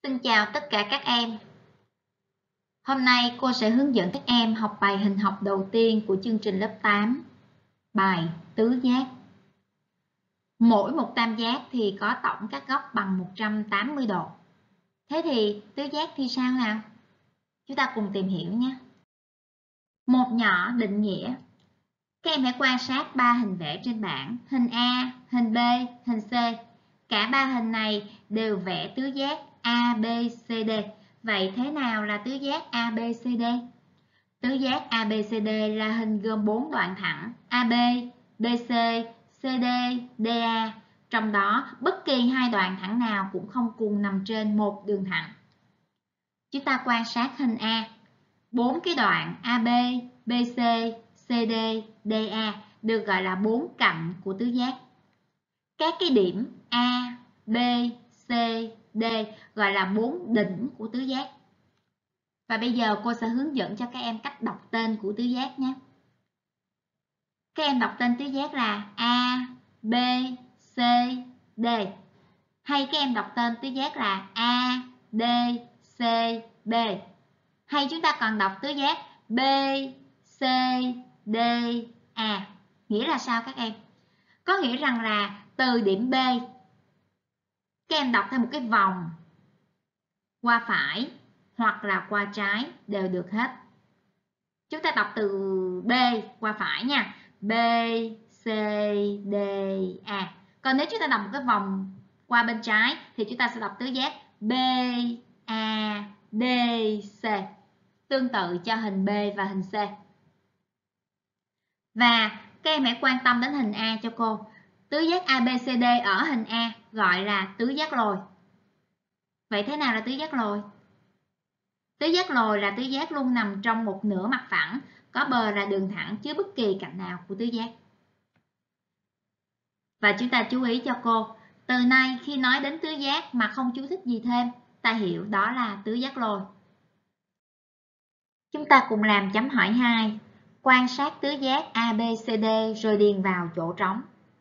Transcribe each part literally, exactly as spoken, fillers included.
Xin chào tất cả các em. Hôm nay cô sẽ hướng dẫn các em học bài hình học đầu tiên của chương trình lớp tám, bài tứ giác. Mỗi một tam giác thì có tổng các góc bằng một trăm tám mươi độ. Thế thì tứ giác thì sao nào? Chúng ta cùng tìm hiểu nhé. Một nhỏ định nghĩa. Các em hãy quan sát ba hình vẽ trên bảng, hình A, hình B, hình C. Cả ba hình này đều vẽ tứ giác a bê xê đê. Vậy thế nào là tứ giác a bê xê đê? Tứ giác a bê xê đê là hình gồm bốn đoạn thẳng a bê, bê xê, xê đê, đê a. Trong đó, bất kỳ hai đoạn thẳng nào cũng không cùng nằm trên một đường thẳng. Chúng ta quan sát hình A. Bốn cái đoạn a bê, bê xê, xê đê, đê a được gọi là bốn cạnh của tứ giác. Các cái điểm A, B, C, D gọi là bốn đỉnh của tứ giác. Và bây giờ cô sẽ hướng dẫn cho các em cách đọc tên của tứ giác nhé. Các em đọc tên tứ giác là A, B, C, D. Hay các em đọc tên tứ giác là A, D, C, B. Hay chúng ta còn đọc tứ giác B, C, D, A. Nghĩa là sao các em? Có nghĩa rằng là từ điểm B, các em đọc theo một cái vòng qua phải hoặc là qua trái đều được hết. Chúng ta đọc từ B qua phải nha. B, C, D, A. Còn nếu chúng ta đọc một cái vòng qua bên trái thì chúng ta sẽ đọc tứ giác B, A, D, C. Tương tự cho hình B và hình C. Và các em hãy quan tâm đến hình A cho cô. Tứ giác a bê xê đê ở hình A gọi là tứ giác lồi. Vậy thế nào là tứ giác lồi? Tứ giác lồi là tứ giác luôn nằm trong một nửa mặt phẳng, có bờ là đường thẳng chứ bất kỳ cạnh nào của tứ giác. Và chúng ta chú ý cho cô, từ nay khi nói đến tứ giác mà không chú thích gì thêm, ta hiểu đó là tứ giác lồi. Chúng ta cùng làm chấm hỏi hai. Quan sát tứ giác a bê xê đê rồi điền vào chỗ trống.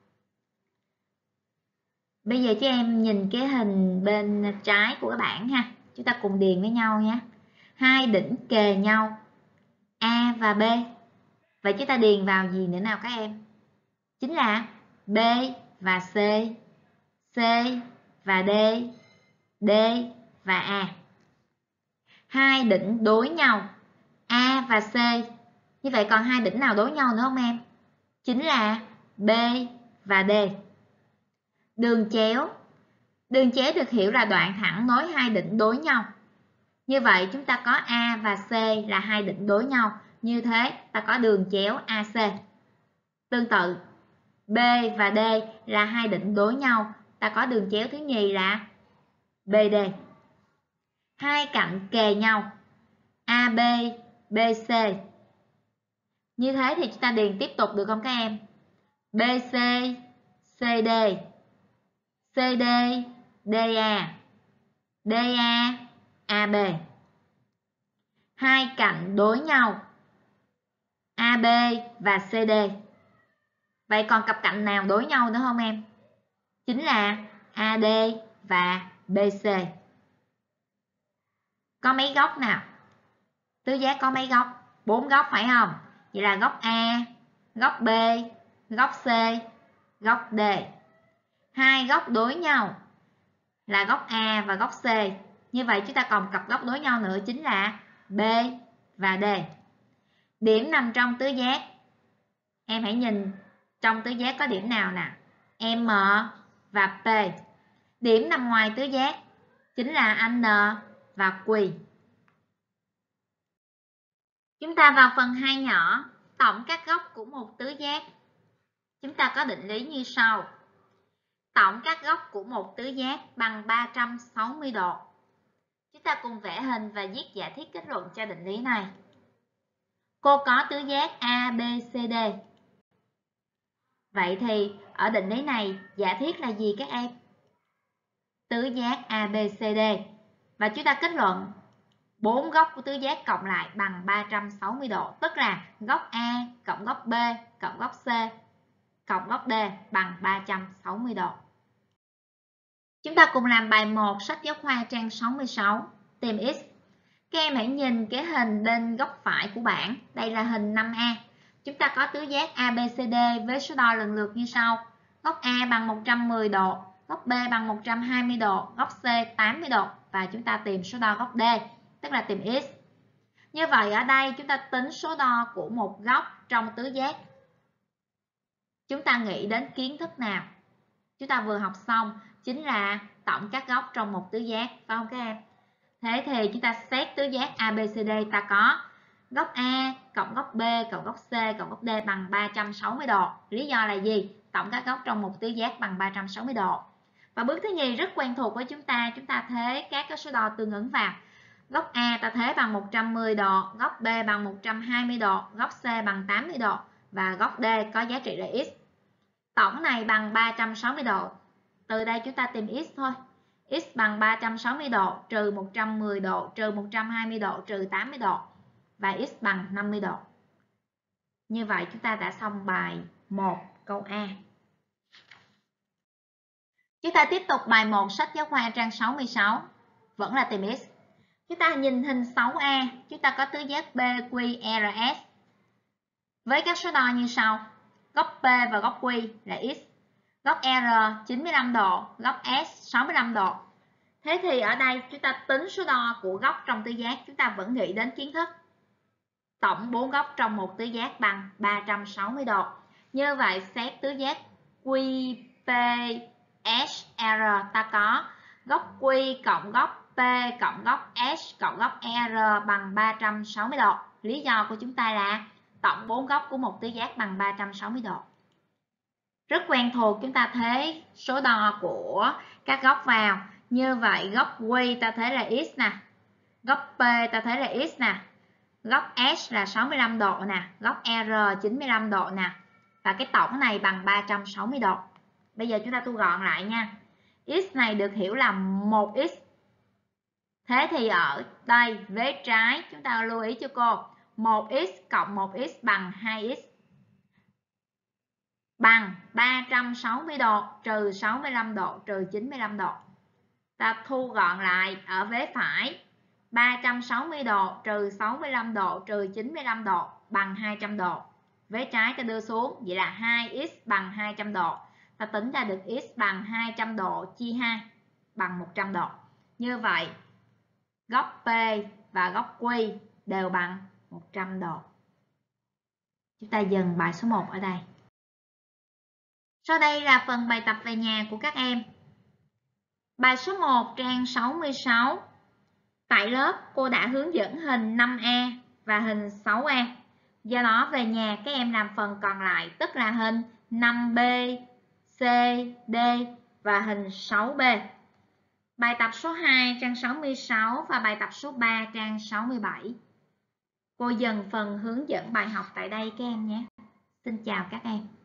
Bây giờ cho em nhìn cái hình bên trái của cái bảng ha. Chúng ta cùng điền với nhau nhé. Hai đỉnh kề nhau, A và B. Vậy chúng ta điền vào gì nữa nào các em? Chính là B và C, C và D, D và A. Hai đỉnh đối nhau, A và C. Như vậy còn hai đỉnh nào đối nhau nữa không em? Chính là B và D. Đường chéo. Đường chéo được hiểu là đoạn thẳng nối hai đỉnh đối nhau. Như vậy chúng ta có A và C là hai đỉnh đối nhau. Như thế ta có đường chéo a xê. Tương tự B và D là hai đỉnh đối nhau. Ta có đường chéo thứ nhì là bê đê. Hai cạnh kề nhau a bê, bê xê. Như thế thì chúng ta điền tiếp tục được không các em? bê xê, xê đê, xê đê, đê a, đê a, a bê. Hai cạnh đối nhau a bê và xê đê. Vậy còn cặp cạnh nào đối nhau nữa không em? Chính là a đê và bê xê. Có mấy góc nào? Tứ giác có mấy góc? Bốn góc phải không? Vậy là góc A, góc B, góc C, góc D. Hai góc đối nhau là góc A và góc C. Như vậy chúng ta còn cặp góc đối nhau nữa chính là B và D. Điểm nằm trong tứ giác. Em hãy nhìn trong tứ giác có điểm nào nè? M và P. Điểm nằm ngoài tứ giác chính là N và Q. Chúng ta vào phần hai nhỏ, tổng các góc của một tứ giác. Chúng ta có định lý như sau. Tổng các góc của một tứ giác bằng ba trăm sáu mươi độ. Chúng ta cùng vẽ hình và viết giả thiết kết luận cho định lý này. Cô có tứ giác a bê xê đê. Vậy thì ở định lý này giả thiết là gì các em? Tứ giác a bê xê đê. Và chúng ta kết luận bốn góc của tứ giác cộng lại bằng ba trăm sáu mươi độ, tức là góc A cộng góc B cộng góc C cộng góc D bằng ba trăm sáu mươi độ. Chúng ta cùng làm bài một sách giáo khoa trang sáu mươi sáu, tìm x. Các em hãy nhìn cái hình bên góc phải của bảng. Đây là hình năm A. Chúng ta có tứ giác a bê xê đê với số đo lần lượt như sau. Góc A bằng một trăm mười độ, góc B bằng một trăm hai mươi độ, góc C tám mươi độ. Và chúng ta tìm số đo góc D, tức là tìm x. Như vậy ở đây chúng ta tính số đo của một góc trong tứ giác. Chúng ta nghĩ đến kiến thức nào? Chúng ta vừa học xong chính là tổng các góc trong một tứ giác, phải không các em? Thế thì chúng ta xét tứ giác a bê xê đê, ta có góc A cộng góc B cộng góc C cộng góc D bằng ba trăm sáu mươi độ. Lý do là gì? Tổng các góc trong một tứ giác bằng ba trăm sáu mươi độ. Và bước thứ nhì rất quen thuộc với chúng ta, chúng ta thế các cái số đo tương ứng vào. Góc A ta thế bằng một trăm mười độ, góc B bằng một trăm hai mươi độ, góc C bằng tám mươi độ và góc D có giá trị là x. Tổng này bằng ba trăm sáu mươi độ. Từ đây chúng ta tìm x thôi. X bằng ba trăm sáu mươi độ trừ một trăm mười độ trừ một trăm hai mươi độ trừ tám mươi độ và x bằng năm mươi độ. Như vậy chúng ta đã xong bài một câu A. Chúng ta tiếp tục bài một sách giáo khoa trang sáu mươi sáu, vẫn là tìm x. Chúng ta nhìn hình sáu A, chúng ta có tứ giác bê quy rờ ét với các số đo như sau. Góc P và góc Q là x, góc R chín mươi lăm độ, góc S sáu mươi lăm độ. Thế thì ở đây chúng ta tính số đo của góc trong tứ giác, chúng ta vẫn nghĩ đến kiến thức. Tổng bốn góc trong một tứ giác bằng ba trăm sáu mươi độ. Như vậy xét tứ giác quy pê ét rờ, ta có góc Q cộng góc P cộng góc S cộng góc R bằng ba trăm sáu mươi độ. Lý do của chúng ta là tổng bốn góc của một tứ giác bằng ba trăm sáu mươi độ. Rất quen thuộc, chúng ta thế số đo của các góc vào. Như vậy góc Q ta thế là x nè, góc P ta thế là x nè, góc S là sáu mươi lăm độ nè, góc R chín mươi lăm độ nè. Và cái tổng này bằng ba trăm sáu mươi độ. Bây giờ chúng ta thu gọn lại nha. X này được hiểu là một x. Thế thì ở đây vế trái chúng ta lưu ý cho cô, một x cộng một x bằng hai x bằng ba trăm sáu mươi độ trừ sáu mươi lăm độ trừ chín mươi lăm độ. Ta thu gọn lại ở vế phải, ba trăm sáu mươi độ trừ sáu mươi lăm độ trừ chín mươi lăm độ bằng hai trăm độ. Vế trái ta đưa xuống, vậy là hai x bằng hai trăm độ. Ta tính ra được x bằng hai trăm độ chia hai bằng một trăm độ. Như vậy góc P và góc Q đều bằng một trăm độ. Chúng ta dừng bài số một ở đây. Sau đây là phần bài tập về nhà của các em. Bài số một trang sáu mươi sáu. Tại lớp cô đã hướng dẫn hình năm A và hình sáu A. Do đó về nhà các em làm phần còn lại, tức là hình năm B, C, D và hình sáu B. Bài tập số hai trang sáu mươi sáu và bài tập số ba trang sáu mươi bảy. Cô dừng phần hướng dẫn bài học tại đây các em nhé. Xin chào các em.